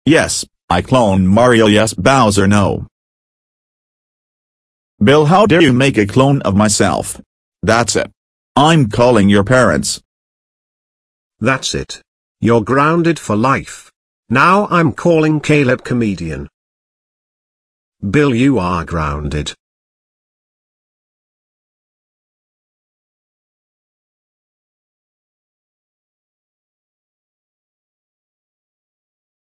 Yes, I clone Mario. Yes, Bowser. No. Bill, how dare you make a clone of myself? That's it. I'm calling your parents. That's it. You're grounded for life. Now I'm calling Caleb Comedian. Bill, you are grounded.